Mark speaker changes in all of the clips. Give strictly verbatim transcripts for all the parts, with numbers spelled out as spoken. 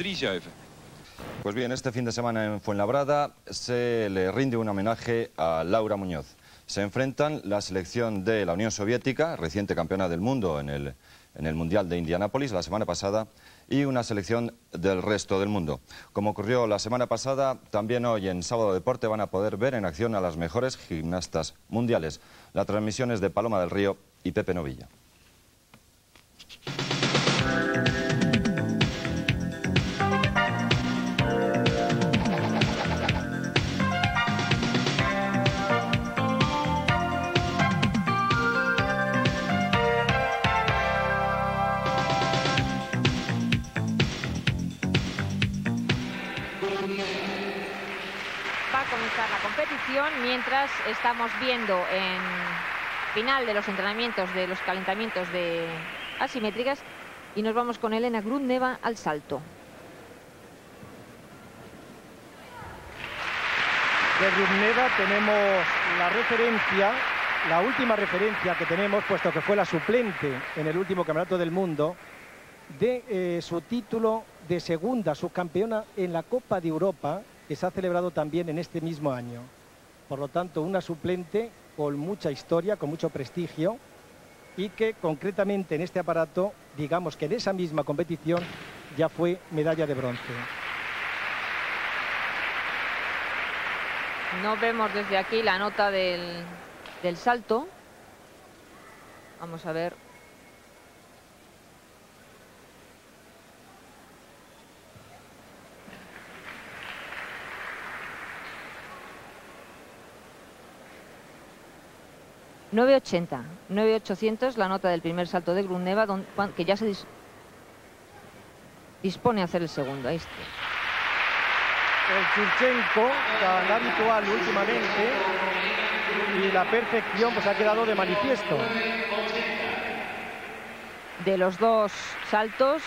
Speaker 1: drie zeven.
Speaker 2: Pues bien, este fin de semana en Fuenlabrada se le rinde un homenaje a Laura Muñoz. Se enfrentan la selección de la Unión Soviética, reciente campeona del mundo en el, en el Mundial de Indianápolis la semana pasada, y una selección del resto del mundo. Como ocurrió la semana pasada, también hoy en Sábado Deporte van a poder ver en acción a las mejores gimnastas mundiales. La transmisión es de Paloma del Río y Pepe Novilla.
Speaker 3: Va a comenzar la competición mientras estamos viendo en final de los entrenamientos, de los calentamientos de asimétricas, y nos vamos con Elena Grudneva al salto.
Speaker 4: De Grudneva tenemos la referencia, la última referencia que tenemos, puesto que fue la suplente en el último campeonato del mundo, de eh, su título de segunda subcampeona en la Copa de Europa, que se ha celebrado también en este mismo año. Por lo tanto, una suplente con mucha historia, con mucho prestigio, y que concretamente en este aparato, digamos que en esa misma competición, ya fue medalla de bronce.
Speaker 3: No vemos desde aquí la nota del, del salto. Vamos a ver. nueve ochenta, nueve ochocientos, la nota del primer salto de Grudneva, que ya se dis dispone a hacer el segundo. Ahí está.
Speaker 4: El Churchenko, tan habitual últimamente, y la perfección pues ha quedado de manifiesto.
Speaker 3: De los dos saltos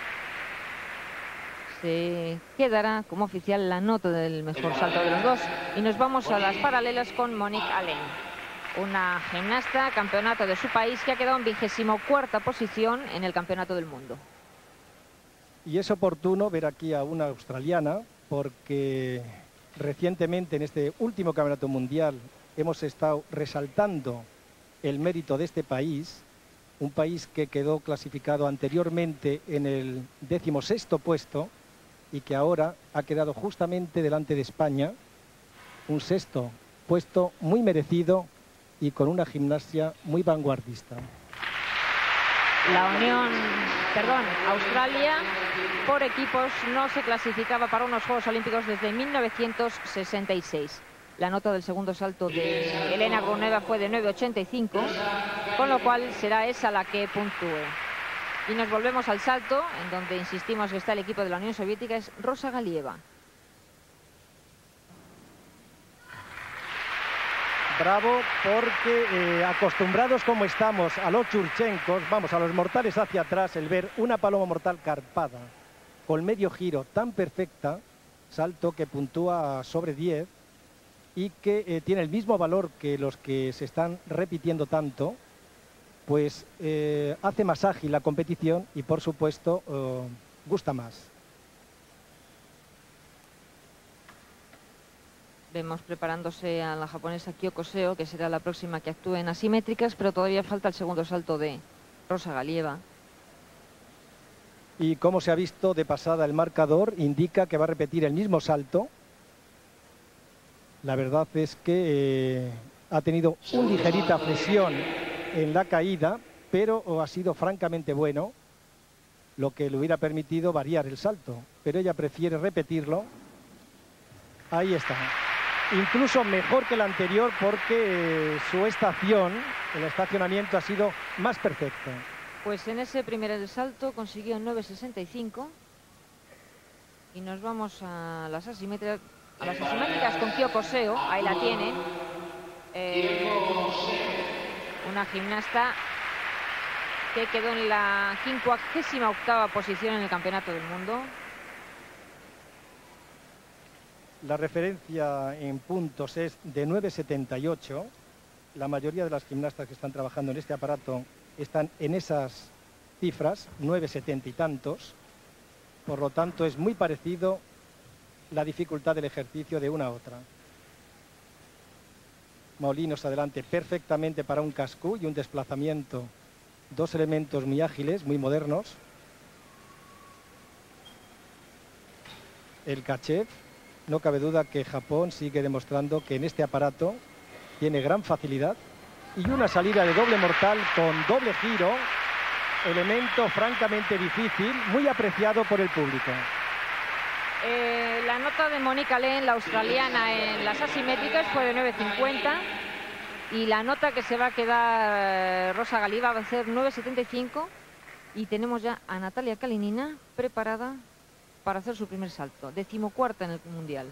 Speaker 3: se quedará como oficial la nota del mejor salto de los dos. Y nos vamos a las paralelas con Monique Allen, una gimnasta, campeonato de su país, que ha quedado en vigésimo cuarta posición en el campeonato del mundo.
Speaker 4: Y es oportuno ver aquí a una australiana, porque recientemente en este último campeonato mundial hemos estado resaltando el mérito de este país, un país que quedó clasificado anteriormente en el decimosexto puesto y que ahora ha quedado justamente delante de España, un sexto puesto muy merecido y con una gimnasia muy vanguardista.
Speaker 3: La Unión, perdón, Australia, por equipos no se clasificaba para unos Juegos Olímpicos desde mil novecientos sesenta y seis. La nota del segundo salto de Elena Grudneva fue de nueve ochenta y cinco, con lo cual será esa la que puntúe. Y nos volvemos al salto, en donde insistimos que está el equipo de la Unión Soviética, es Rosa Galieva.
Speaker 4: Bravo, porque eh, acostumbrados como estamos a los churchenkos, vamos, a los mortales hacia atrás, el ver una paloma mortal carpada con medio giro tan perfecta, salto que puntúa sobre diez y que eh, tiene el mismo valor que los que se están repitiendo tanto, pues eh, hace más ágil la competición y por supuesto eh, gusta más.
Speaker 3: Vemos preparándose a la japonesa Kyoko Seo, que será la próxima que actúe en asimétricas, pero todavía falta el segundo salto de Rosa Galieva.
Speaker 4: Y como se ha visto de pasada, el marcador indica que va a repetir el mismo salto. La verdad es que eh, ha tenido una ligerita flexión en la caída, pero ha sido francamente bueno, lo que le hubiera permitido variar el salto. Pero ella prefiere repetirlo. Ahí está. Incluso mejor que el anterior, porque eh, su estación, el estacionamiento ha sido más perfecto.
Speaker 3: Pues en ese primer salto consiguió nueve sesenta y cinco. Y nos vamos a las asimétricas, a las asimétricas con Kyoko Seo. Ahí la tiene. Eh, una gimnasta que quedó en la quincuagésima octava posición en el campeonato del mundo.
Speaker 4: La referencia en puntos es de nueve setenta y ocho. La mayoría de las gimnastas que están trabajando en este aparato están en esas cifras, nueve setenta y tantos. Por lo tanto, es muy parecido la dificultad del ejercicio de una a otra. Molinos adelante perfectamente para un cascú y un desplazamiento. Dos elementos muy ágiles, muy modernos. El Tkachev, no cabe duda que Japón sigue demostrando que en este aparato tiene gran facilidad. Y una salida de doble mortal con doble giro, elemento francamente difícil, muy apreciado por el público.
Speaker 3: Eh, la nota de Mónica Len, la australiana, en las asimétricas fue de nueve cincuenta y la nota que se va a quedar Rosa Galieva va a ser nueve setenta y cinco, y tenemos ya a Natalia Kalinina preparada para hacer su primer salto, decimocuarta en el mundial.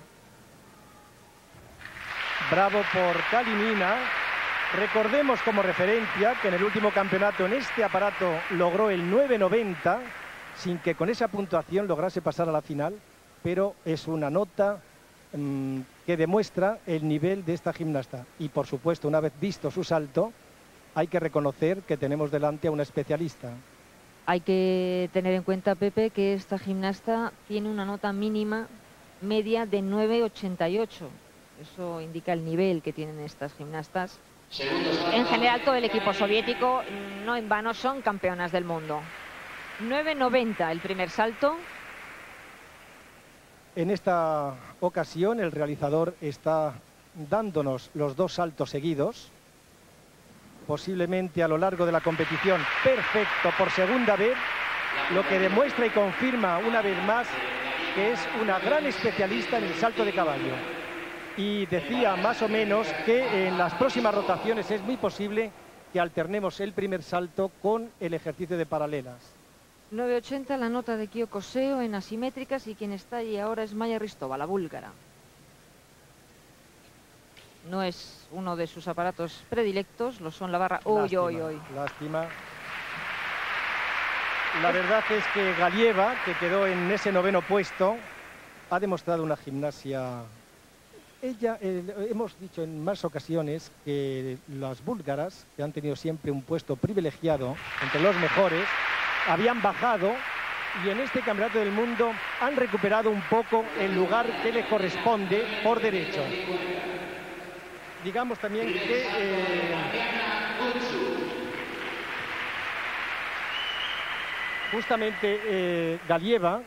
Speaker 4: Bravo por Kalinina. Recordemos como referencia que en el último campeonato en este aparato logró el nueve noventa, sin que con esa puntuación lograse pasar a la final, pero es una nota mmm, que demuestra el nivel de esta gimnasta. Y por supuesto, una vez visto su salto, hay que reconocer que tenemos delante a una especialista.
Speaker 3: Hay que tener en cuenta, Pepe, que esta gimnasta tiene una nota mínima media de nueve ochenta y ocho. Eso indica el nivel que tienen estas gimnastas. En general, todo el equipo soviético, no en vano, son campeonas del mundo. nueve noventa el primer salto.
Speaker 4: En esta ocasión el realizador está dándonos los dos saltos seguidos, posiblemente a lo largo de la competición perfecto por segunda vez, lo que demuestra y confirma una vez más que es una gran especialista en el salto de caballo. Y decía más o menos que en las próximas rotaciones es muy posible que alternemos el primer salto con el ejercicio de paralelas.
Speaker 3: nueve ochenta la nota de Kyoko Seo en asimétricas, y quien está allí ahora es Maya Ristova, la búlgara. No es uno de sus aparatos predilectos, lo son la barra. Uy, uy, uy.
Speaker 4: Lástima. La verdad es que Galieva, que quedó en ese noveno puesto, ha demostrado una gimnasia. Ella, eh, hemos dicho en más ocasiones que las búlgaras, que han tenido siempre un puesto privilegiado entre los mejores, habían bajado y en este campeonato del mundo han recuperado un poco el lugar que les corresponde por derecho. Digamos también que eh, justamente eh, Galieva,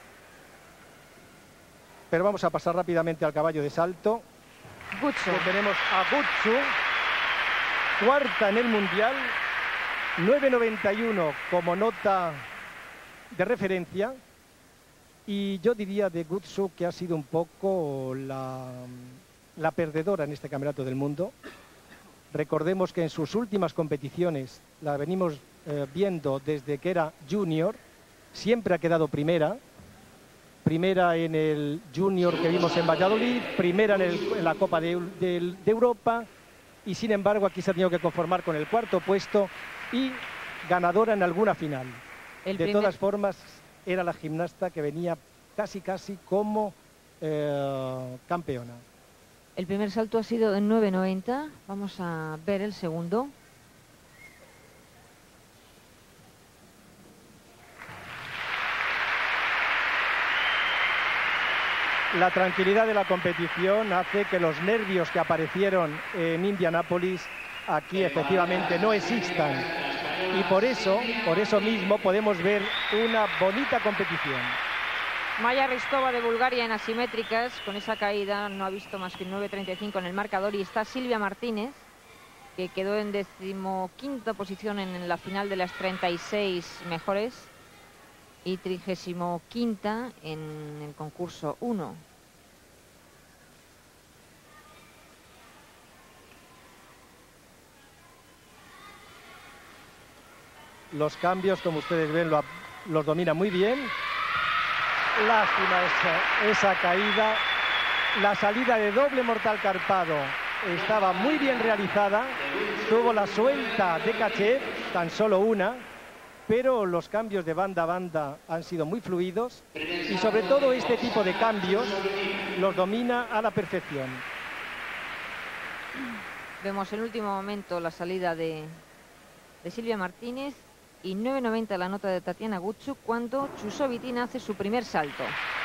Speaker 4: pero vamos a pasar rápidamente al caballo de salto.
Speaker 3: Gutsu.
Speaker 4: Que tenemos a Gutsu, cuarta en el mundial, nueve noventa y uno como nota de referencia, y yo diría de Gutsu que ha sido un poco la, la perdedora en este campeonato del mundo. Recordemos que en sus últimas competiciones, la venimos eh, viendo desde que era junior, siempre ha quedado primera. Primera en el junior que vimos en Valladolid, primera en, el, en la Copa de, de, de Europa, y sin embargo aquí se ha tenido que conformar con el cuarto puesto y ganadora en alguna final.
Speaker 3: El
Speaker 4: de
Speaker 3: primer...
Speaker 4: todas formas, era la gimnasta que venía casi casi como eh, campeona.
Speaker 3: El primer salto ha sido de nueve noventa. Vamos a ver el segundo.
Speaker 4: La tranquilidad de la competición hace que los nervios que aparecieron en Indianápolis aquí efectivamente no existan. Y por eso, por eso mismo, podemos ver una bonita competición.
Speaker 3: Maya Ristova de Bulgaria en asimétricas, con esa caída no ha visto más que nueve treinta y cinco en el marcador, y está Silvia Martínez, que quedó en decimoquinta posición en la final de las treinta y seis mejores y trigésimo quinta en el concurso uno.
Speaker 4: Los cambios, como ustedes ven, lo, los domina muy bien. Lástima esa, esa caída. La salida de doble mortal carpado estaba muy bien realizada. Tuvo la suelta de Tkachev, tan solo una, pero los cambios de banda a banda han sido muy fluidos y sobre todo este tipo de cambios los domina a la perfección.
Speaker 3: Vemos en último momento la salida de, de Silvia Martínez y nueve noventa la nota de Tatiana Gutschuk cuando Chusovitina hace su primer salto.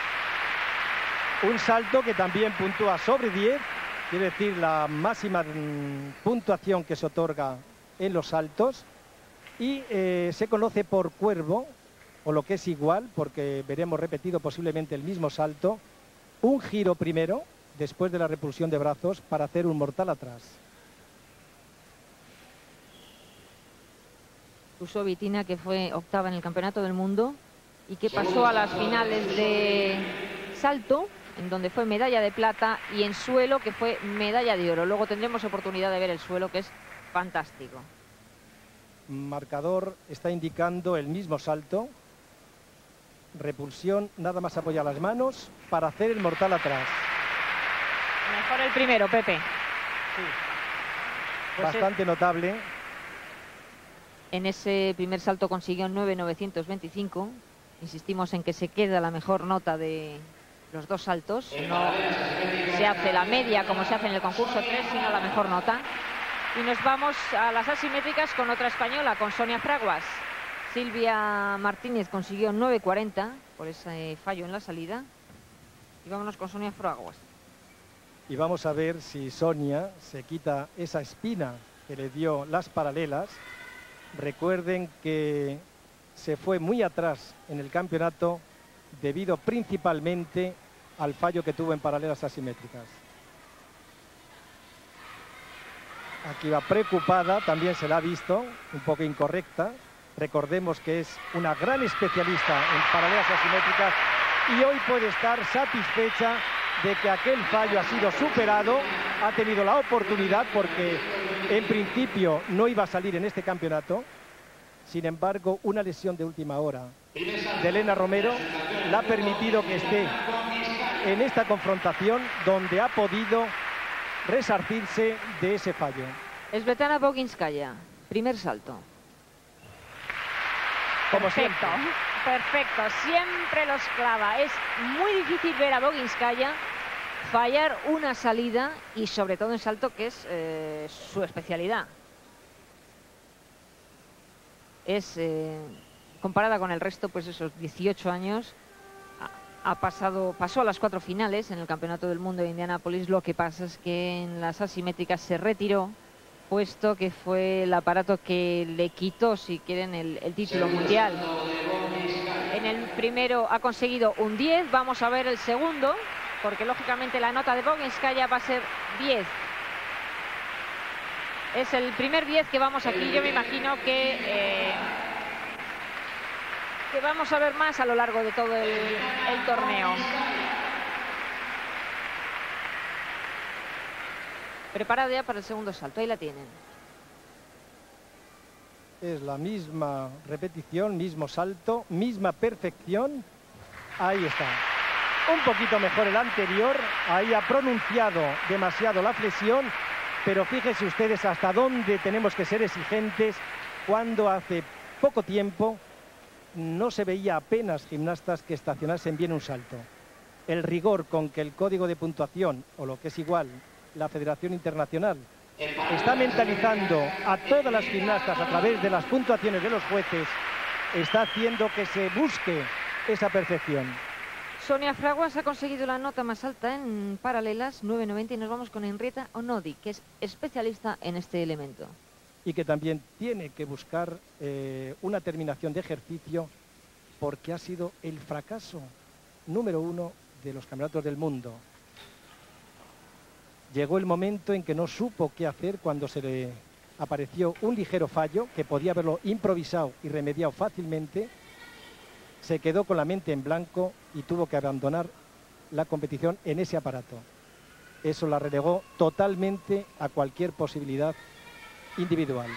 Speaker 4: Un salto que también puntúa sobre diez, quiere decir la máxima puntuación que se otorga en los saltos, y eh, se conoce por cuervo, o lo que es igual, porque veremos repetido posiblemente el mismo salto, un giro primero, después de la repulsión de brazos, para hacer un mortal atrás.
Speaker 3: Chusovitina, que fue octava en el Campeonato del Mundo y que pasó a las finales de salto, en donde fue medalla de plata, y en suelo, que fue medalla de oro. Luego tendremos oportunidad de ver el suelo, que es fantástico.
Speaker 4: Marcador está indicando el mismo salto. Repulsión, nada más apoyar las manos para hacer el mortal atrás.
Speaker 3: Mejor el primero, Pepe.
Speaker 4: Sí.
Speaker 3: Pues
Speaker 4: Bastante
Speaker 3: es...
Speaker 4: notable.
Speaker 3: En ese primer salto consiguió nueve novecientos veinticinco. Insistimos en que se queda la mejor nota de los dos saltos. No se hace la media como se hace en el concurso tres, sino la mejor nota. Y nos vamos a las asimétricas con otra española, con Sonia Fraguas. Silvia Martínez consiguió nueve cuarenta por ese fallo en la salida. Y vámonos con Sonia Fraguas.
Speaker 4: Y vamos a ver si Sonia se quita esa espina que le dio las paralelas. Recuerden que se fue muy atrás en el campeonato debido principalmente al fallo que tuvo en paralelas asimétricas. Aquí va preocupada, también se la ha visto, un poco incorrecta. Recordemos que es una gran especialista en paralelas asimétricas y hoy puede estar satisfecha de que aquel fallo ha sido superado. Ha tenido la oportunidad porque en principio no iba a salir en este campeonato. Sin embargo, una lesión de última hora de Elena Romero le ha permitido que esté en esta confrontación donde ha podido resarcirse de ese fallo.
Speaker 3: Svetlana Boginskaya, primer salto.
Speaker 4: Como
Speaker 3: Perfecto,
Speaker 4: siempre.
Speaker 3: perfecto, siempre los clava. Es muy difícil ver a Boginskaya fallar una salida y sobre todo en salto, que es eh, su especialidad. Es, eh, comparada con el resto, pues esos dieciocho años, ha, ha pasado, pasó a las cuatro finales en el Campeonato del Mundo de Indianápolis. Lo que pasa es que en las asimétricas se retiró, puesto que fue el aparato que le quitó, si quieren, el, el título mundial. En el primero ha conseguido un diez, vamos a ver el segundo, porque lógicamente la nota de Boginskaya va a ser diez. Es el primer diez que vamos aquí. Yo me imagino que, eh, que vamos a ver más a lo largo de todo el, el torneo. Preparada ya para el segundo salto, ahí la tienen.
Speaker 4: Es la misma repetición, mismo salto, misma perfección. Ahí está. Un poquito mejor el anterior. Ahí ha pronunciado demasiado la flexión. Pero fíjense ustedes hasta dónde tenemos que ser exigentes cuando hace poco tiempo no se veía apenas gimnastas que estacionasen bien un salto. El rigor con que el código de puntuación, o lo que es igual, la Federación Internacional, está mentalizando a todas las gimnastas a través de las puntuaciones de los jueces, está haciendo que se busque esa perfección.
Speaker 3: Sonia Fraguas ha conseguido la nota más alta en paralelas, nueve noventa, y nos vamos con Henrietta Onodi, que es especialista en este elemento.
Speaker 4: Y que también tiene que buscar eh, una terminación de ejercicio porque ha sido el fracaso número uno de los campeonatos del mundo. Llegó el momento en que no supo qué hacer cuando se le apareció un ligero fallo que podía haberlo improvisado y remediado fácilmente. Se quedó con la mente en blanco y tuvo que abandonar la competición en ese aparato. Eso la relegó totalmente a cualquier posibilidad individual.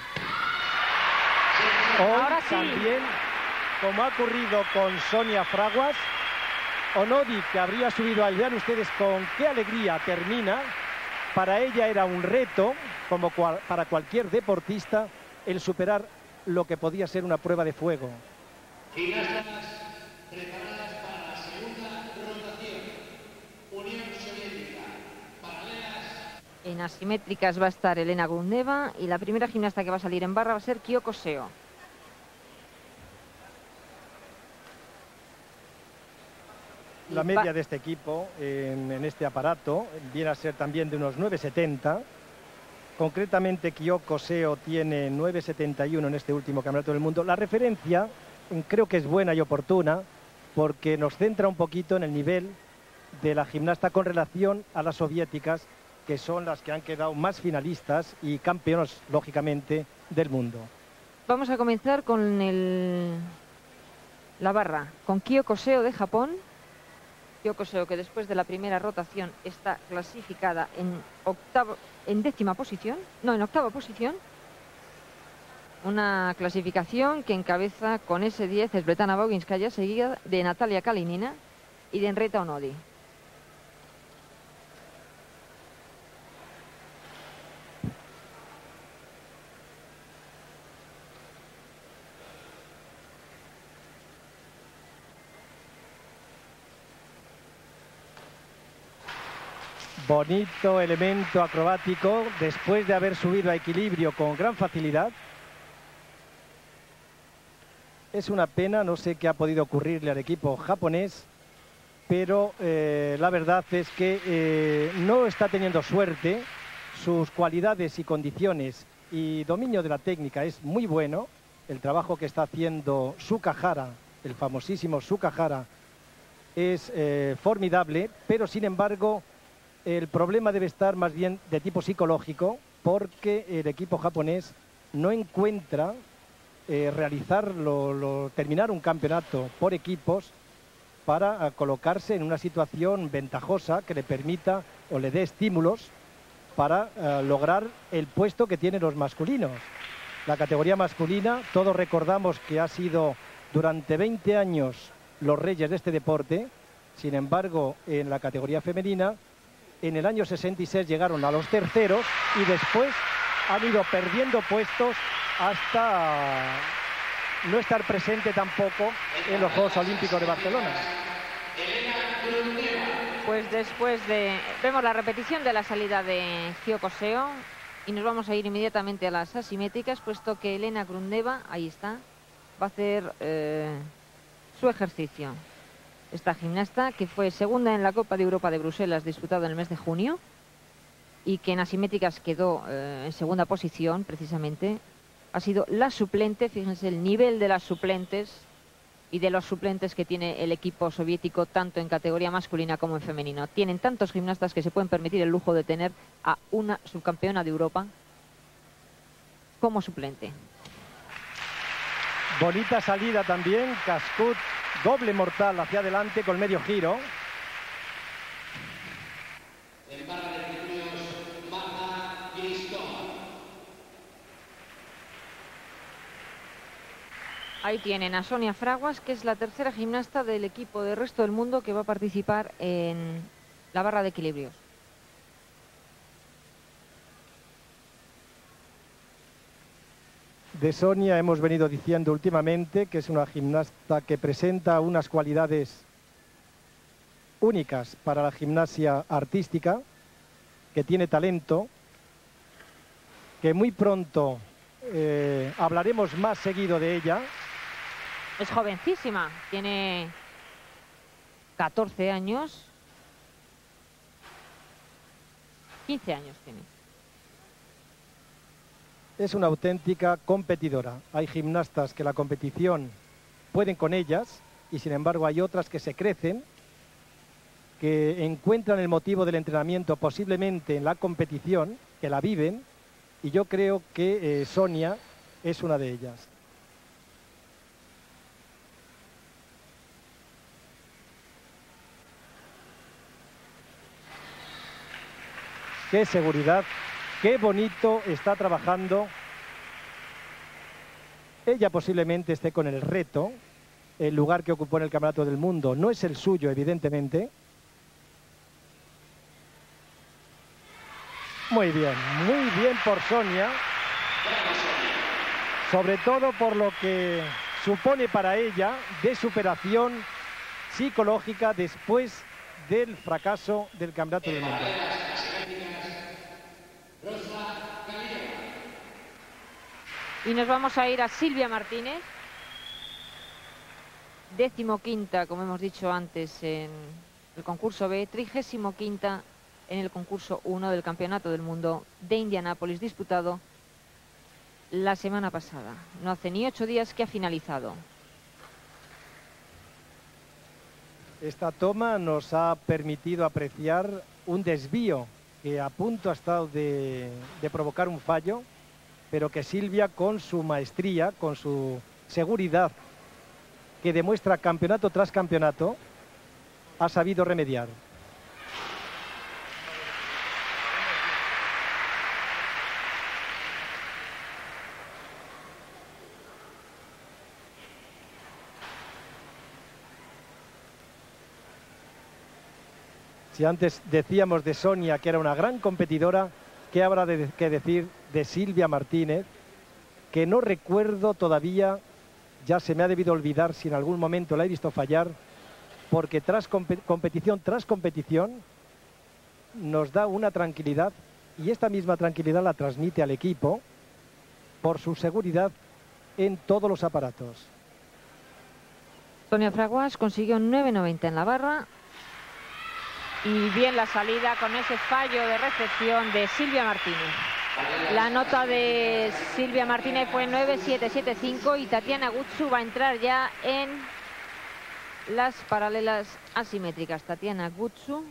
Speaker 4: Hoy
Speaker 3: Ahora sí.
Speaker 4: También, como ha ocurrido con Sonia Fraguas, Onodi, que habría subido al, vean ustedes con qué alegría termina. Para ella era un reto, como cual, para cualquier deportista, el superar lo que podía ser una prueba de fuego.
Speaker 1: Gimnastas preparadas para la segunda rotación. Unión Soviética, paralelas.
Speaker 3: En asimétricas va a estar Elena Grundeva y la primera gimnasta que va a salir en barra va a ser Kyoko Seo.
Speaker 4: La media de este equipo en, en este aparato viene a ser también de unos nueve setenta. Concretamente, Kyoko Seo tiene nueve setenta y uno en este último campeonato del mundo. La referencia creo que es buena y oportuna porque nos centra un poquito en el nivel de la gimnasta con relación a las soviéticas, que son las que han quedado más finalistas y campeonas, lógicamente, del mundo.
Speaker 3: Vamos a comenzar con el, la barra, con Kyoko Seo de Japón. Kyoko Seo, que después de la primera rotación está clasificada en octavo, en décima posición, no, en octava posición. Una clasificación que encabeza con ese diez Svetlana Bauginskaya, seguida de Natalia Kalinina y de Henrietta Onodi.
Speaker 4: Bonito elemento acrobático después de haber subido a equilibrio con gran facilidad. Es una pena, no sé qué ha podido ocurrirle al equipo japonés, pero eh, la verdad es que eh, no está teniendo suerte. Sus cualidades y condiciones y dominio de la técnica es muy bueno. El trabajo que está haciendo Sukahara, el famosísimo Sukahara, es eh, formidable, pero sin embargo el problema debe estar más bien de tipo psicológico, porque el equipo japonés no encuentra eh, realizar, lo, lo, terminar un campeonato por equipos para uh, colocarse en una situación ventajosa que le permita o le dé estímulos para uh, lograr el puesto que tienen los masculinos. La categoría masculina, todos recordamos que ha sido durante veinte años los reyes de este deporte. Sin embargo, en la categoría femenina, en el año sesenta y seis llegaron a los terceros y después han ido perdiendo puestos hasta no estar presente tampoco en los Juegos Olímpicos de Barcelona.
Speaker 3: Pues después de... vemos la repetición de la salida de Kyoko Seo y nos vamos a ir inmediatamente a las asimétricas, puesto que Elena Grundeva, ahí está, va a hacer eh, su ejercicio. Esta gimnasta, que fue segunda en la Copa de Europa de Bruselas, disputada en el mes de junio, y que en asimétricas quedó eh, en segunda posición, precisamente, ha sido la suplente. Fíjense el nivel de las suplentes y de los suplentes que tiene el equipo soviético, tanto en categoría masculina como en femenino. Tienen tantos gimnastas que se pueden permitir el lujo de tener a una subcampeona de Europa como suplente.
Speaker 4: Bonita salida también, Cascut, doble mortal hacia adelante con medio giro.
Speaker 1: En barra de equilibrios, Magda Gristova.
Speaker 3: Ahí tienen a Sonia Fraguas, que es la tercera gimnasta del equipo del resto del mundo que va a participar en la barra de equilibrios.
Speaker 4: De Sonia hemos venido diciendo últimamente que es una gimnasta que presenta unas cualidades únicas para la gimnasia artística, que tiene talento, que muy pronto eh, hablaremos más seguido de ella.
Speaker 3: Es jovencísima, tiene catorce años, quince años tiene.
Speaker 4: Es una auténtica competidora. Hay gimnastas que la competición pueden con ellas y sin embargo hay otras que se crecen, que encuentran el motivo del entrenamiento posiblemente en la competición, que la viven, y yo creo que eh, Sonia es una de ellas. Qué seguridad, qué bonito está trabajando. Ella posiblemente esté con el reto. El lugar que ocupó en el Campeonato del Mundo no es el suyo, evidentemente. Muy bien, muy bien por Sonia. Sobre todo por lo que supone para ella de superación psicológica después del fracaso del Campeonato del Mundo.
Speaker 3: Y nos vamos a ir a Silvia Martínez, décimo quinta, como hemos dicho antes, en el concurso B, trigésimo quinta en el concurso uno del Campeonato del Mundo de Indianápolis, disputado la semana pasada. No hace ni ocho días que ha finalizado.
Speaker 4: Esta toma nos ha permitido apreciar un desvío que a punto ha estado de, de provocar un fallo, pero que Silvia, con su maestría, con su seguridad, que demuestra campeonato tras campeonato, ha sabido remediar. Si antes decíamos de Sonia que era una gran competidora, ¿qué habrá de, que decir de Silvia Martínez? Que no recuerdo todavía, ya se me ha debido olvidar si en algún momento la he visto fallar, porque tras competición tras competición nos da una tranquilidad, y esta misma tranquilidad la transmite al equipo por su seguridad en todos los aparatos.
Speaker 3: Sonia Fraguas consiguió nueve noventa en la barra. Y bien la salida con ese fallo de recepción de Silvia Martínez. La nota de Silvia Martínez fue nueve siete siete cinco y Tatiana Gutsu va a entrar ya en las paralelas asimétricas. Tatiana Gutsu,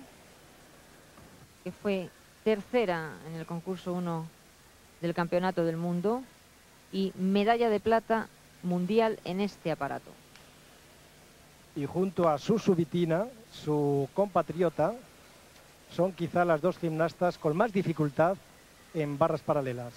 Speaker 3: que fue tercera en el concurso uno del Campeonato del Mundo y medalla de plata mundial en este aparato.
Speaker 4: Y junto a Susu Vitina, su compatriota, son quizá las dos gimnastas con más dificultad en barras paralelas.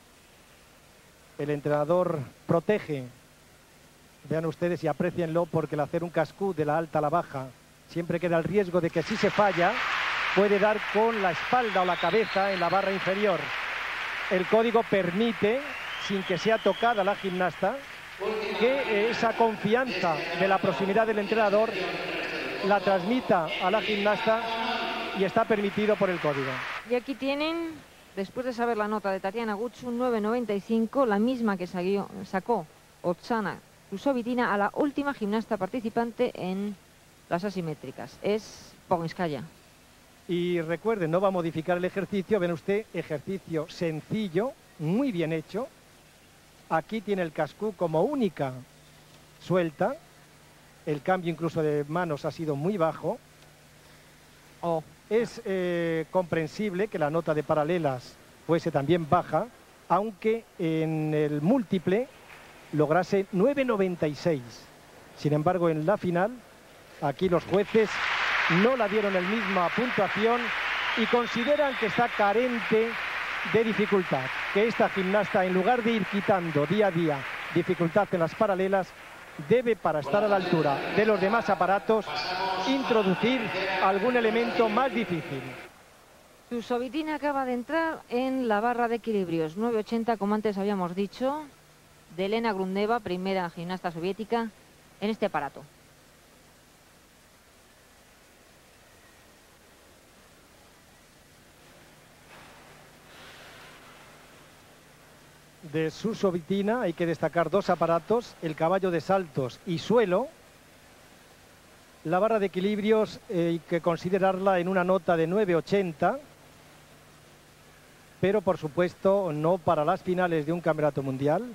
Speaker 4: El entrenador protege, vean ustedes y aprecienlo, porque el hacer un cascú de la alta a la baja siempre queda el riesgo de que si se falla puede dar con la espalda o la cabeza en la barra inferior. El código permite, sin que sea tocada la gimnasta, que esa confianza de la proximidad del entrenador la transmita a la gimnasta, y está permitido por el código.
Speaker 3: Y aquí tienen, después de saber la nota de Tatiana Gutsu, nueve noventa y cinco, la misma que salió, sacó Oksana Kusovitina a la última gimnasta participante en las asimétricas. Es Poginskaya.
Speaker 4: Y recuerden, no va a modificar el ejercicio. Ven usted, ejercicio sencillo, muy bien hecho. Aquí tiene el cascú como única suelta. El cambio incluso de manos ha sido muy bajo.
Speaker 3: Oh.
Speaker 4: Es eh, comprensible que la nota de paralelas fuese también baja, aunque en el múltiple lograse nueve noventa y seis. Sin embargo, en la final, aquí los jueces no la dieron el misma puntuación y consideran que está carente de dificultad, que esta gimnasta, en lugar de ir quitando día a día dificultad en las paralelas, debe, para estar a la altura de los demás aparatos, introducir algún elemento más difícil.
Speaker 3: Kusovitina acaba de entrar en la barra de equilibrios, nueve ochenta, como antes habíamos dicho, de Elena Grudneva, primera gimnasta soviética en este aparato.
Speaker 4: De Kusovitina hay que destacar dos aparatos, el caballo de saltos y suelo. La barra de equilibrios eh, hay que considerarla en una nota de nueve ochenta, pero por supuesto no para las finales de un campeonato mundial,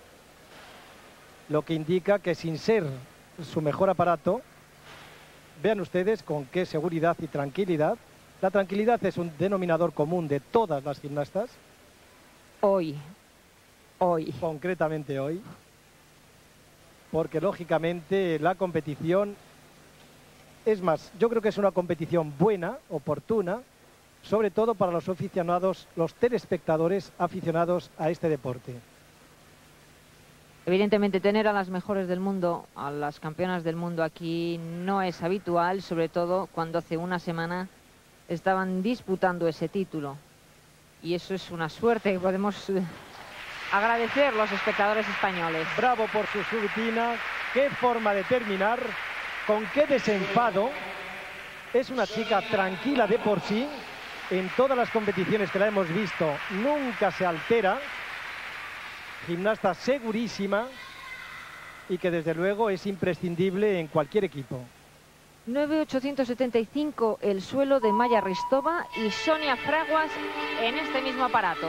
Speaker 4: lo que indica que sin ser su mejor aparato, vean ustedes con qué seguridad y tranquilidad. La tranquilidad es un denominador común de todas las gimnastas.
Speaker 3: Hoy, hoy.
Speaker 4: Concretamente hoy, porque lógicamente la competición, es más, yo creo que es una competición buena, oportuna, sobre todo para los aficionados, los telespectadores aficionados a este deporte.
Speaker 3: Evidentemente, tener a las mejores del mundo, a las campeonas del mundo aquí no es habitual, sobre todo cuando hace una semana estaban disputando ese título. Y eso es una suerte que podemos agradecer los espectadores españoles.
Speaker 4: Bravo por Kusovitina, qué forma de terminar, con qué desenfado. Es una chica tranquila de por sí, en todas las competiciones que la hemos visto nunca se altera, gimnasta segurísima y que desde luego es imprescindible en cualquier equipo.
Speaker 3: nueve mil ochocientos setenta y cinco el suelo de Maya Ristova y Sonia Fraguas en este mismo aparato.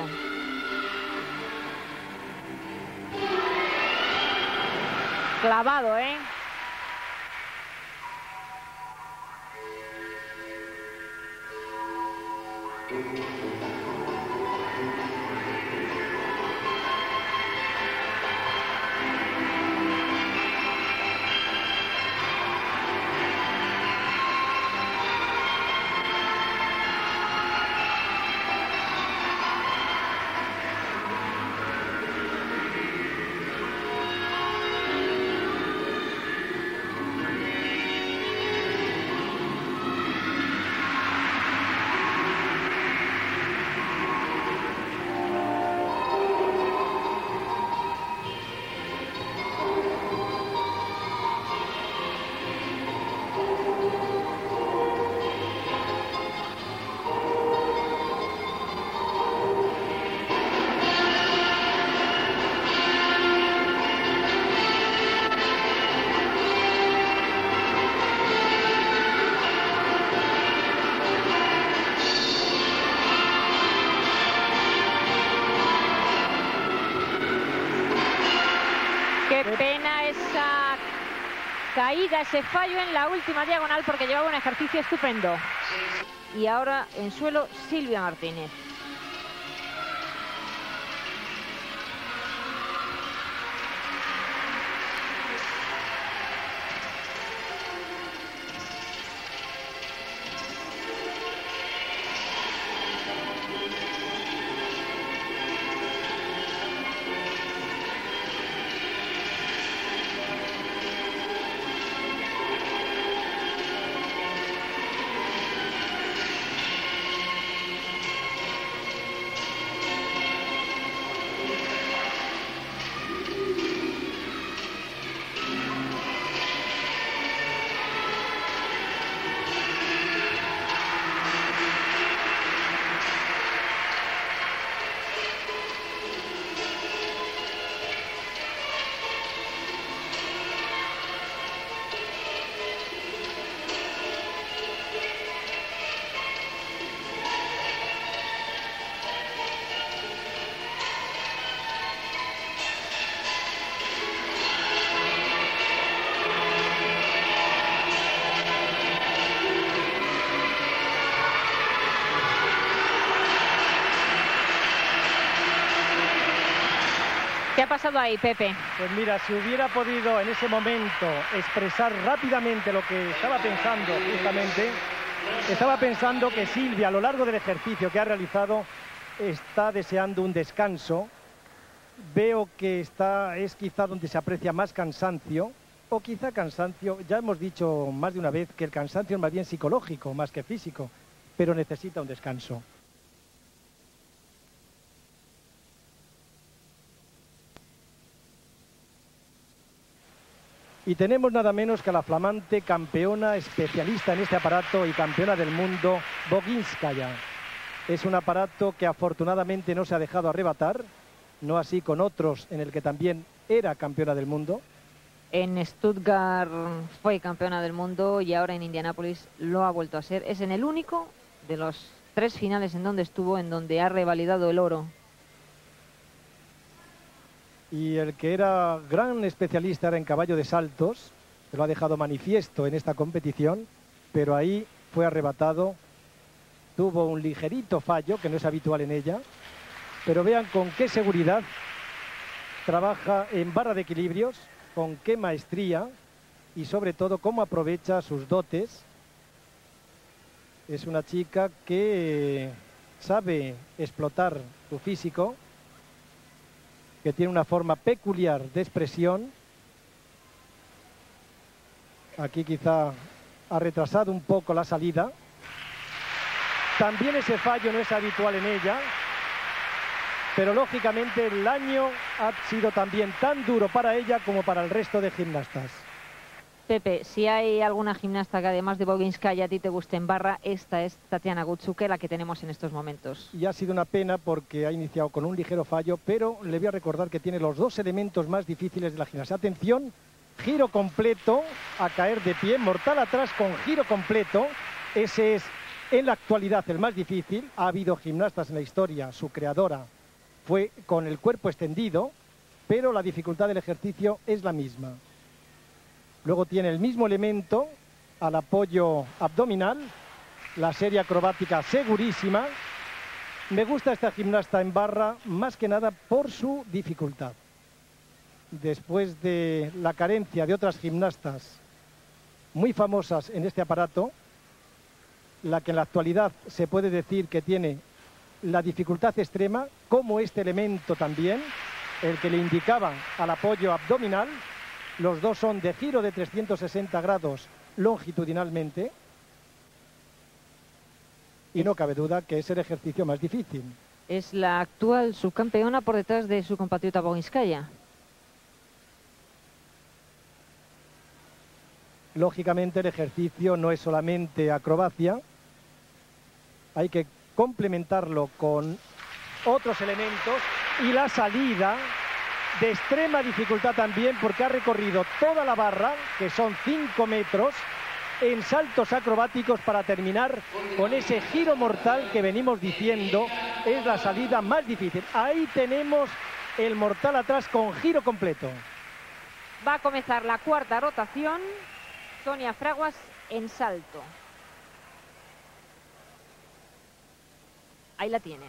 Speaker 3: Clavado, ¿eh? Qué pena esa caída, ese fallo en la última diagonal, porque llevaba un ejercicio estupendo. Y ahora en suelo Silvia Martínez. ¿Qué ha pasado ahí, Pepe?
Speaker 4: Pues mira, si hubiera podido en ese momento expresar rápidamente lo que estaba pensando, justamente, estaba pensando que Silvia, a lo largo del ejercicio que ha realizado, está deseando un descanso. Veo que está, es quizá donde se aprecia más cansancio, o quizá cansancio, ya hemos dicho más de una vez que el cansancio es más bien psicológico, más que físico, pero necesita un descanso. Y tenemos nada menos que a la flamante campeona especialista en este aparato y campeona del mundo, Boginskaya. Es un aparato que afortunadamente no se ha dejado arrebatar, no así con otros en el que también era campeona del mundo.
Speaker 3: En Stuttgart fue campeona del mundo y ahora en Indianápolis lo ha vuelto a ser. Es en el único de los tres finales en donde estuvo, en donde ha revalidado el oro.
Speaker 4: Y el que era gran especialista era en caballo de saltos, se lo ha dejado manifiesto en esta competición, pero ahí fue arrebatado, tuvo un ligerito fallo, que no es habitual en ella, pero vean con qué seguridad trabaja en barra de equilibrios, con qué maestría y sobre todo cómo aprovecha sus dotes. Es una chica que sabe explotar su físico, que tiene una forma peculiar de expresión. Aquí quizá ha retrasado un poco la salida. También ese fallo no es habitual en ella, pero lógicamente el año ha sido también tan duro para ella como para el resto de gimnastas.
Speaker 3: Pepe, si hay alguna gimnasta que además de Boginskaya a ti te guste en barra, esta es Tatiana Gutsuke, la que tenemos en estos momentos.
Speaker 4: Y ha sido una pena porque ha iniciado con un ligero fallo, pero le voy a recordar que tiene los dos elementos más difíciles de la gimnasia. Atención, giro completo a caer de pie, mortal atrás con giro completo. Ese es en la actualidad el más difícil. Ha habido gimnastas en la historia, su creadora fue con el cuerpo extendido, pero la dificultad del ejercicio es la misma. Luego tiene el mismo elemento al apoyo abdominal, la serie acrobática segurísima. Me gusta esta gimnasta en barra más que nada por su dificultad. Después de la carencia de otras gimnastas muy famosas en este aparato, la que en la actualidad se puede decir que tiene la dificultad extrema, como este elemento también, el que le indicaba al apoyo abdominal. Los dos son de giro de trescientos sesenta grados longitudinalmente, y no cabe duda que es el ejercicio más difícil.
Speaker 3: Es la actual subcampeona por detrás de su compatriota Boginskaya.
Speaker 4: Lógicamente el ejercicio no es solamente acrobacia, hay que complementarlo con otros elementos, y la salida de extrema dificultad también, porque ha recorrido toda la barra, que son cinco metros, en saltos acrobáticos para terminar con ese giro mortal que venimos diciendo es la salida más difícil. Ahí tenemos el mortal atrás con giro completo.
Speaker 3: Va a comenzar la cuarta rotación. Sonia Fraguas en salto. Ahí la tienen.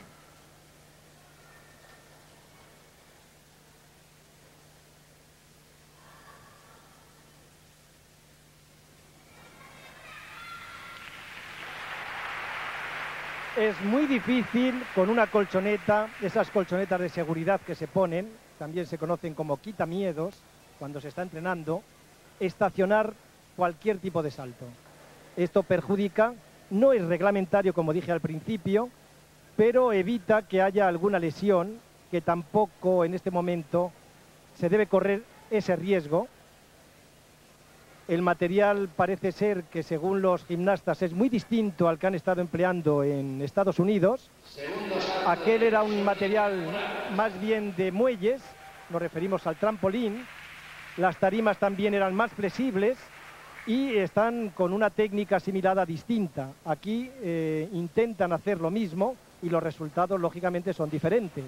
Speaker 4: Es muy difícil con una colchoneta, esas colchonetas de seguridad que se ponen, también se conocen como quitamiedos, cuando se está entrenando, estacionar cualquier tipo de salto. Esto perjudica, no es reglamentario como dije al principio, pero evita que haya alguna lesión, que tampoco en este momento se debe correr ese riesgo. El material parece ser que según los gimnastas es muy distinto al que han estado empleando en Estados Unidos. Aquel era un material más bien de muelles, nos referimos al trampolín. Las tarimas también eran más flexibles y están con una técnica asimilada distinta. Aquí eh, intentan hacer lo mismo y los resultados lógicamente son diferentes.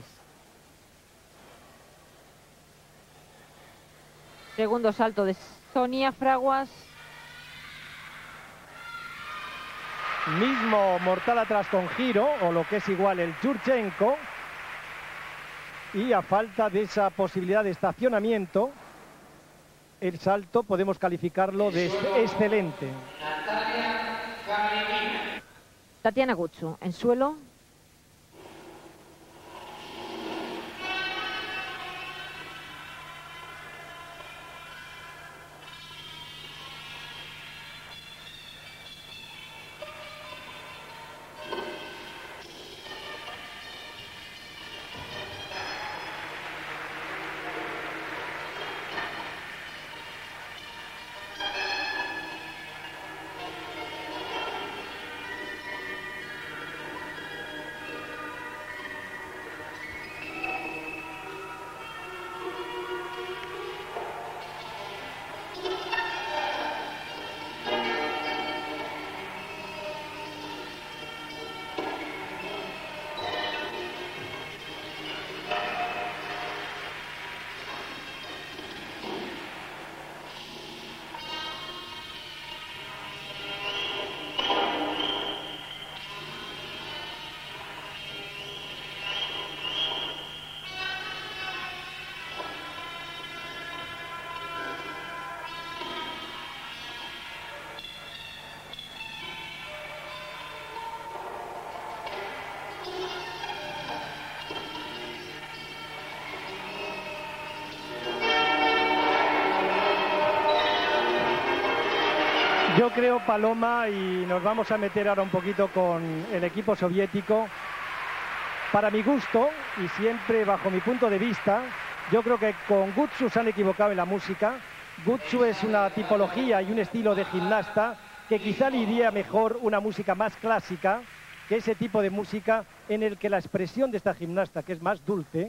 Speaker 3: Segundo salto de Sonia Fraguas.
Speaker 4: Mismo mortal atrás con giro, o lo que es igual el Yurchenko. Y a falta de esa posibilidad de estacionamiento, el salto podemos calificarlo de excelente.
Speaker 3: Tatiana Gutsu en suelo.
Speaker 4: Yo creo, Paloma, y nos vamos a meter ahora un poquito con el equipo soviético, para mi gusto, y siempre bajo mi punto de vista, yo creo que con Gutsu se han equivocado en la música. Gutsu es una tipología y un estilo de gimnasta que quizá le iría mejor una música más clásica, que ese tipo de música en el que la expresión de esta gimnasta, que es más dulce,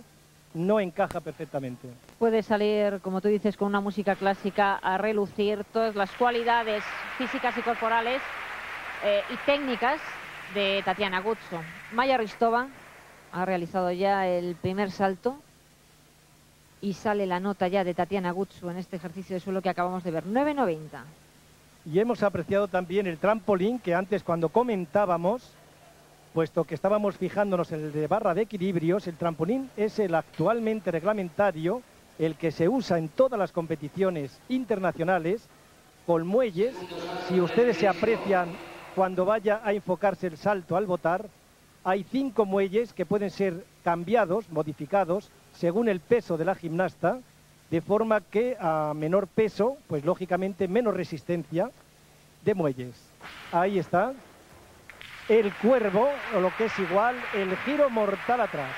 Speaker 4: no encaja perfectamente.
Speaker 3: Puede salir, como tú dices, con una música clásica a relucir todas las cualidades físicas y corporales eh, y técnicas de Tatiana Gutsu. Maya Ristova ha realizado ya el primer salto y sale la nota ya de Tatiana Gutsu en este ejercicio de suelo que acabamos de ver, nueve noventa.
Speaker 4: Y hemos apreciado también el trampolín que antes, cuando comentábamos, puesto que estábamos fijándonos en el de barra de equilibrios, el trampolín es el actualmente reglamentario, el que se usa en todas las competiciones internacionales, con muelles. Si ustedes se aprecian cuando vaya a enfocarse el salto al botar, hay cinco muelles que pueden ser cambiados, modificados, según el peso de la gimnasta, de forma que a menor peso, pues lógicamente menos resistencia de muelles. Ahí está el cuervo, o lo que es igual, el giro mortal atrás.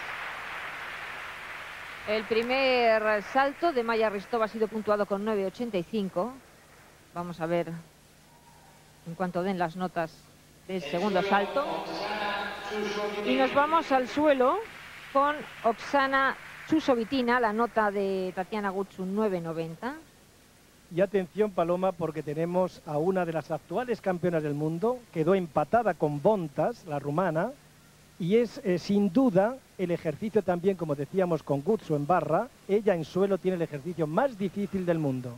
Speaker 3: El primer salto de Maya Ristova ha sido puntuado con nueve ochenta y cinco. Vamos a ver en cuanto den las notas del segundo salto. Y nos vamos al suelo con Oksana Chusovitina, la nota de Tatiana Gutsu, nueve noventa.
Speaker 4: Y atención, Paloma, porque tenemos a una de las actuales campeonas del mundo, quedó empatada con Bontas, la rumana, y es eh, sin duda el ejercicio también, como decíamos, con Gutsu en barra. Ella en suelo tiene el ejercicio más difícil del mundo.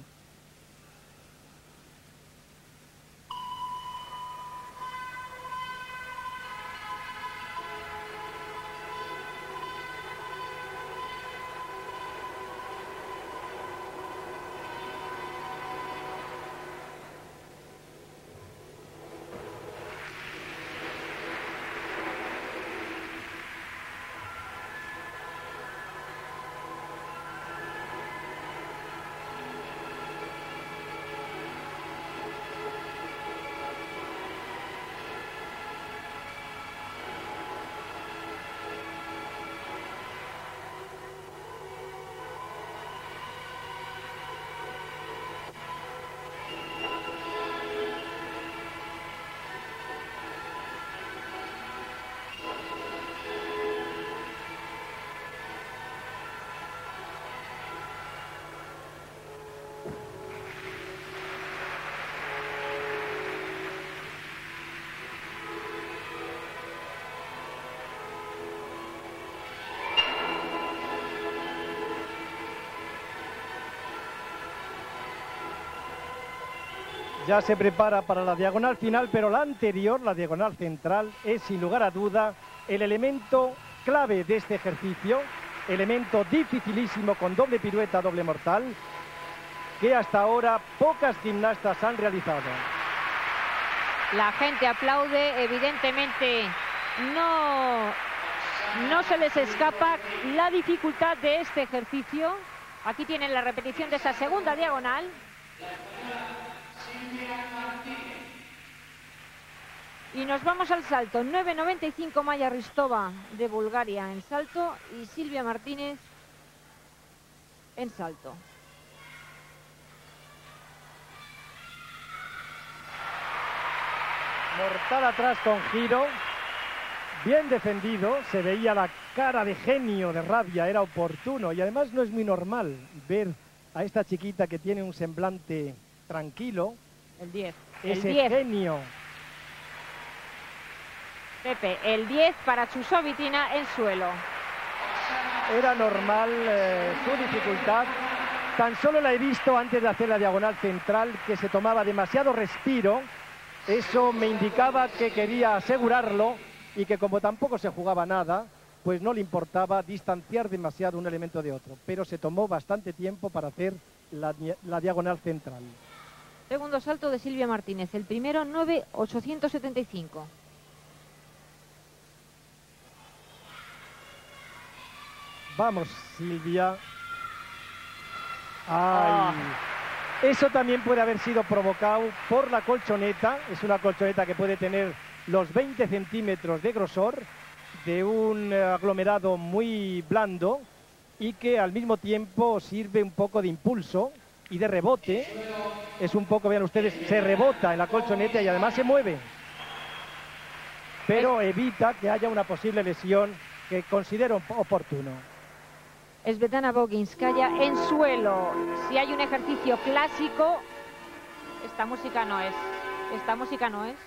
Speaker 4: Ya se prepara para la diagonal final, pero la anterior, la diagonal central, es sin lugar a duda el elemento clave de este ejercicio, elemento dificilísimo con doble pirueta, doble mortal, que hasta ahora pocas gimnastas han realizado.
Speaker 3: La gente aplaude, evidentemente no, no se les escapa la dificultad de este ejercicio. Aquí tienen la repetición de esa segunda diagonal. Y nos vamos al salto. nueve noventa y cinco Maya Ristova de Bulgaria en salto y Silvia Martínez en salto.
Speaker 4: Mortal atrás con giro. Bien defendido. Se veía la cara de genio, de rabia. Era oportuno. Y además no es muy normal ver a esta chiquita que tiene un semblante tranquilo.
Speaker 3: El diez.
Speaker 4: Ese
Speaker 3: el diez.
Speaker 4: genio.
Speaker 3: Pepe, el diez para Chusovitina en suelo.
Speaker 4: Era normal eh, su dificultad. Tan solo la he visto antes de hacer la diagonal central, que se tomaba demasiado respiro. Eso me indicaba que quería asegurarlo y que como tampoco se jugaba nada, pues no le importaba distanciar demasiado un elemento de otro. Pero se tomó bastante tiempo para hacer la, la diagonal central.
Speaker 3: Segundo salto de Silvia Martínez. El primero, nueve ochocientos setenta y cinco.
Speaker 4: Vamos, Silvia. Ay. Oh. Eso también puede haber sido provocado por la colchoneta. Es una colchoneta que puede tener los veinte centímetros de grosor, de un aglomerado muy blando y que al mismo tiempo sirve un poco de impulso y de rebote. Es un poco, vean ustedes, se rebota en la colchoneta y además se mueve. Pero evita que haya una posible lesión que considero oportuno.
Speaker 3: Svetlana Boginskaya en suelo. Si hay un ejercicio clásico, esta música no es. Esta música no es.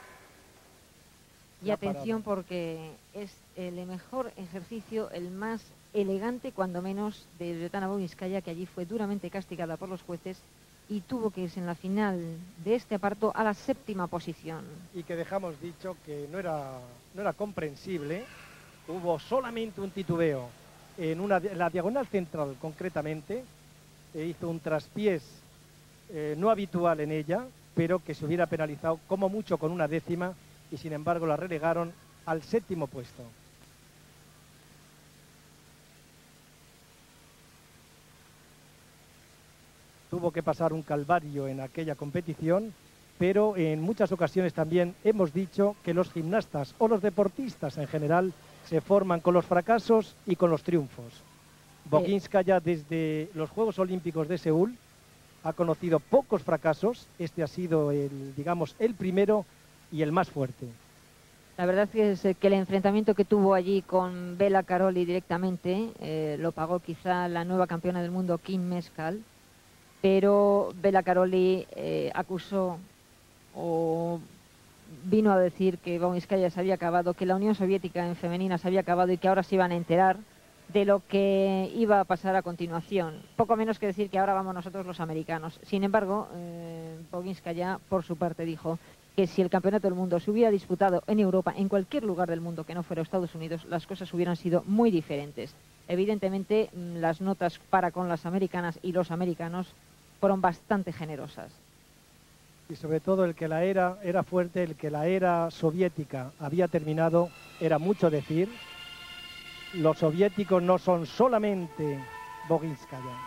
Speaker 3: Y atención, porque es el mejor ejercicio, el más elegante, cuando menos, de Svetlana Boginskaya, que allí fue duramente castigada por los jueces y tuvo que irse en la final de este aparto a la séptima posición.
Speaker 4: Y que dejamos dicho que no era, no era comprensible. Hubo solamente un titubeo en, una, en la diagonal central, concretamente. E hizo un traspiés eh, no habitual en ella, pero que se hubiera penalizado como mucho con una décima, y sin embargo la relegaron al séptimo puesto. Tuvo que pasar un calvario en aquella competición, pero en muchas ocasiones también hemos dicho que los gimnastas o los deportistas en general se forman con los fracasos y con los triunfos. Boginskaya, desde los Juegos Olímpicos de Seúl, ha conocido pocos fracasos. Este ha sido el, digamos, el primero y el más fuerte.
Speaker 3: La verdad es que el enfrentamiento que tuvo allí con Bela Karolyi directamente eh, lo pagó quizá la nueva campeona del mundo, Kim Mescal, pero Bela Karolyi eh, acusó o vino a decir que Boginskaya se había acabado, que la Unión Soviética en femenina se había acabado y que ahora se iban a enterar de lo que iba a pasar a continuación. Poco menos que decir que ahora vamos nosotros los americanos. Sin embargo, eh, Boginskaya, por su parte, dijo que si el campeonato del mundo se hubiera disputado en Europa, en cualquier lugar del mundo que no fuera Estados Unidos, las cosas hubieran sido muy diferentes. Evidentemente, las notas para con las americanas y los americanos fueron bastante generosas.
Speaker 4: Y sobre todo el que la era era fuerte, el que la era soviética había terminado, era mucho decir. Los soviéticos no son solamente Boginskaya.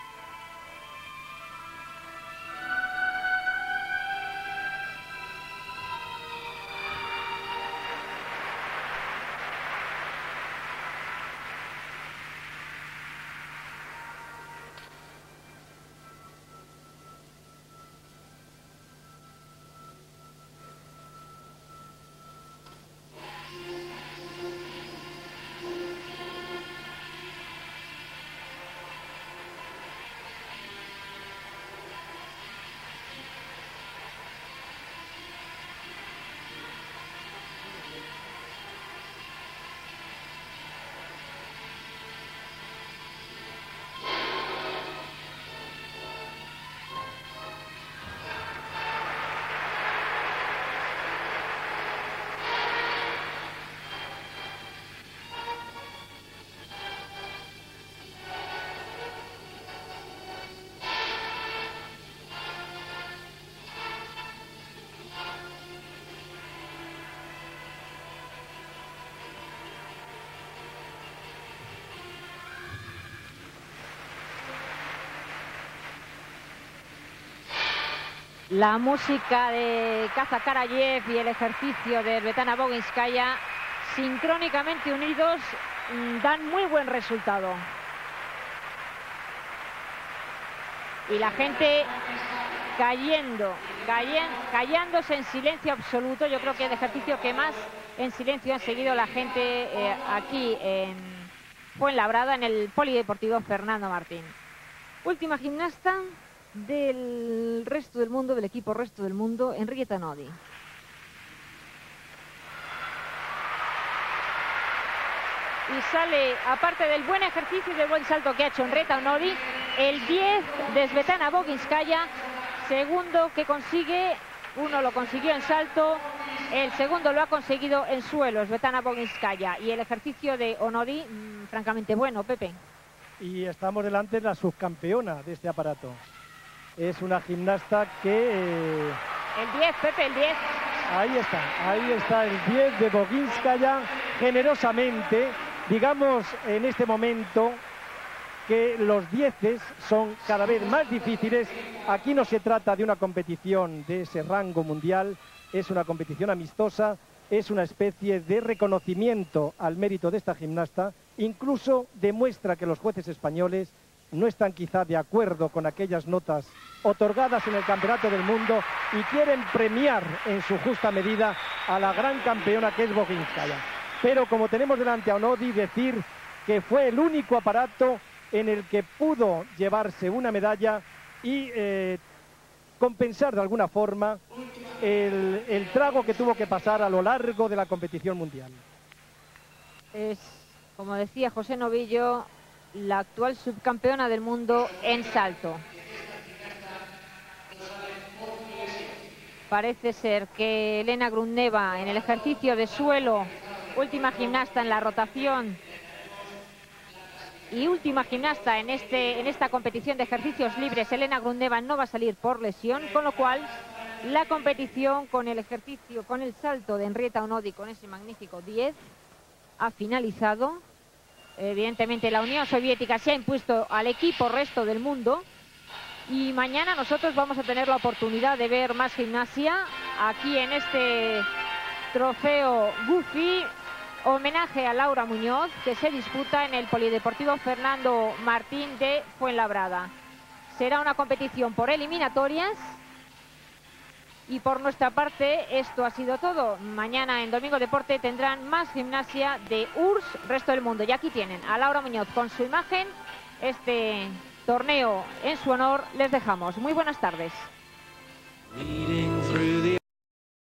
Speaker 3: La música de Kaza Karayev y el ejercicio de Svetlana Boginskaya, sincrónicamente unidos, dan muy buen resultado. Y la gente cayendo, cayen, callándose en silencio absoluto. Yo creo que el ejercicio que más en silencio han seguido la gente eh, aquí en Fuenlabrada, en el Polideportivo Fernando Martín. Última gimnasta del resto del mundo, del equipo resto del mundo, Henrietta Nodi. Y sale, aparte del buen ejercicio y del buen salto que ha hecho Henrietta Nodi, el diez de Svetlana Boginskaya, segundo que consigue, uno lo consiguió en salto, el segundo lo ha conseguido en suelo, Svetlana Boginskaya. Y el ejercicio de Onodi, mmm, francamente bueno, Pepe.
Speaker 4: Y estamos delante de la subcampeona de este aparato. Es una gimnasta que... Eh...
Speaker 3: El diez, Pepe, el diez.
Speaker 4: Ahí está, ahí está el diez de Boginskaya, generosamente. Digamos en este momento que los dieces son cada vez más difíciles. Aquí no se trata de una competición de ese rango mundial, es una competición amistosa, es una especie de reconocimiento al mérito de esta gimnasta. Incluso demuestra que los jueces españoles no están quizá de acuerdo con aquellas notas otorgadas en el Campeonato del Mundo y quieren premiar en su justa medida a la gran campeona que es Boginskaya. Pero como tenemos delante a Onodi, decir que fue el único aparato en el que pudo llevarse una medalla y eh, compensar de alguna forma el, el trago que tuvo que pasar a lo largo de la competición mundial.
Speaker 3: Es, como decía José Novillo, la actual subcampeona del mundo en salto. Parece ser que Elena Grudneva en el ejercicio de suelo, última gimnasta en la rotación y última gimnasta en, este, en esta competición de ejercicios libres, Elena Grudneva no va a salir por lesión, con lo cual la competición con el ejercicio, con el salto de Henrietta Onodi, con ese magnífico diez, ha finalizado. Evidentemente la Unión Soviética se ha impuesto al equipo resto del mundo y mañana nosotros vamos a tener la oportunidad de ver más gimnasia aquí en este trofeo Gufi, homenaje a Laura Muñoz, que se disputa en el Polideportivo Fernando Martín de Fuenlabrada. Será una competición por eliminatorias. Y por nuestra parte, esto ha sido todo. Mañana en Domingo Deporte tendrán más gimnasia de U R S S, resto del mundo. Y aquí tienen a Laura Muñoz con su imagen. Este torneo en su honor les dejamos. Muy buenas tardes.